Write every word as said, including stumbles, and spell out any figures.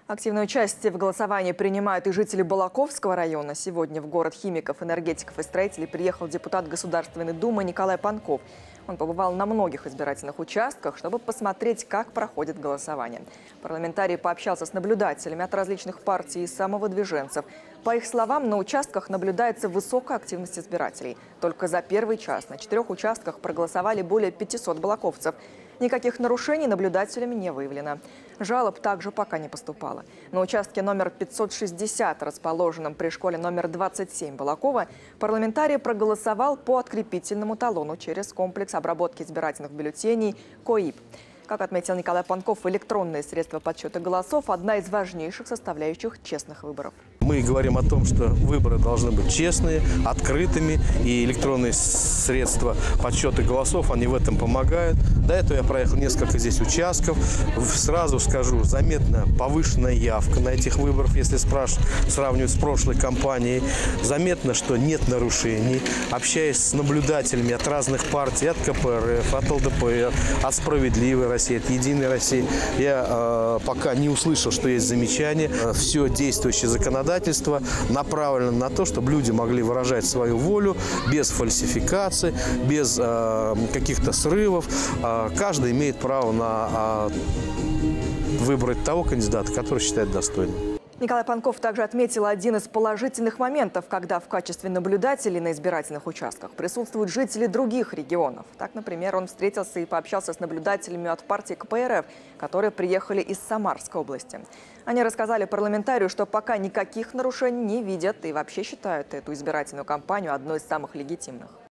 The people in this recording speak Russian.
Активное участие в голосовании принимают и жители Балаковского района. Сегодня в город химиков, энергетиков и строителей приехал депутат Государственной Думы Николай Панков. Он побывал на многих избирательных участках, чтобы посмотреть, как проходит голосование. Парламентарий пообщался с наблюдателями от различных партий и самовыдвиженцев. По их словам, на участках наблюдается высокая активность избирателей. Только за первый час на четырех участках проголосовали более пятисот балаковцев. Никаких нарушений наблюдателями не выявлено. Жалоб также пока не поступало. На участке номер пятьсот шестьдесят, расположенном при школе номер двадцать семь Балакова, парламентарий проголосовал по открепительному талону через комплекс обработки избирательных бюллетеней КОИП. Как отметил Николай Панков, электронные средства подсчета голосов – одна из важнейших составляющих честных выборов. Мы говорим о том, что выборы должны быть честные, открытыми, и электронные средства подсчета голосов, они в этом помогают. До этого я проехал несколько здесь участков. Сразу скажу, заметно повышенная явка на этих выборах, если спрашивать, сравнивать с прошлой кампанией. Заметно, что нет нарушений. Общаясь с наблюдателями от разных партий, от ка пэ эр эф, от эл дэ пэ эр, от «Справедливой России», от «Единой России», я э, пока не услышал, что есть замечания. Все действующее законодательство направлено на то, чтобы люди могли выражать свою волю без фальсификаций, без э, каких-то срывов. Э, каждый имеет право на э, выбрать того кандидата, который считает достойным. Николай Панков также отметил один из положительных моментов, когда в качестве наблюдателей на избирательных участках присутствуют жители других регионов. Так, например, он встретился и пообщался с наблюдателями от партии ка пэ эр эф, которые приехали из Самарской области. Они рассказали парламентарию, что пока никаких нарушений не видят и вообще считают эту избирательную кампанию одной из самых легитимных.